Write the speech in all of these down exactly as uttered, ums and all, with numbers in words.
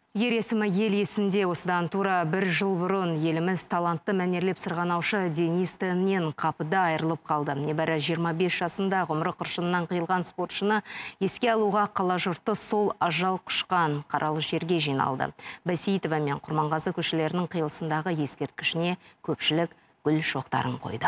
Ер есімі ел есінде. Осыдан тура бір жыл бұрын еліміз талантты мәнерлеп сырғанаушы Денис Теннен қапыда айырылып қалды. Небәрі жиырма бес жасында ғұмыры қыршынынан қиылған спортшыны еске алуға қала жұрты сол ажал құшқан қаралы жерге жиналды. Бәсейітова мен Құрманғазы көшелерінің қиылысындағы ескерткішіне көпшілік гүл шоқтарын қойды.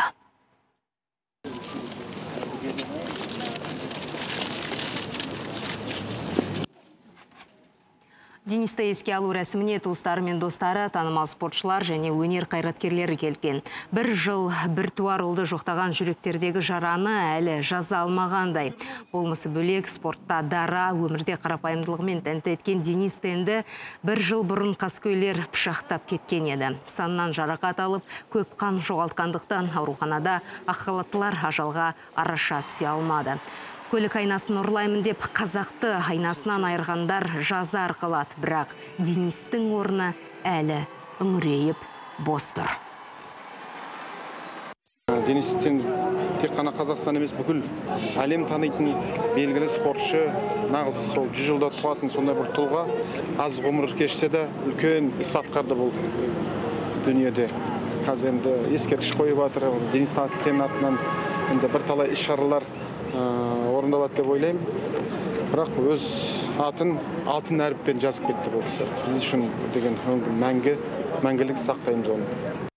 Денисті еске алу рәсіміне туыстары мен достары, танымал спортшылар және өнер қайраткерлері келген. Бір жыл, бір туар ұлды жоқтаған жүректердегі жараны әлі жаза алмағандай. Болмысы бөлек спортта дара, өмірде қарапайымдылығымен тәнті еткен Денис Тенді бір жыл бұрын қаскөйлер пышақтап кеткен еді. Саннан жарақат алып, көп қан жоғалтқандықтан ауруханада ақ халаттылар ажалға араша түсе алмады. Көлік айнасын ұрлаймын деп қазақты айнасынан айырғандар жаза арқалады, бірақ Денистің орны әлі үңірейіп бос тұр. Денистің тек қана Қазақстан емес, бүкіл әлем танитын белгілі спортшы, нағыз сол жүз жылда туатын сондай бір тұлға, аз ғұмыр кешсе де үлкен іс атқарды бұл дүниеде. Қазір енді ескерткіш қойып жатыр. Денис Теннің атынан енді бірталай іс-шаралар орындалады деп ойлаймын. Бірақ өз атын алтын әріппен жазып кетті бұл кісі. Біз үшін деген мәңгі, мәңгілік сақтаймыз оны.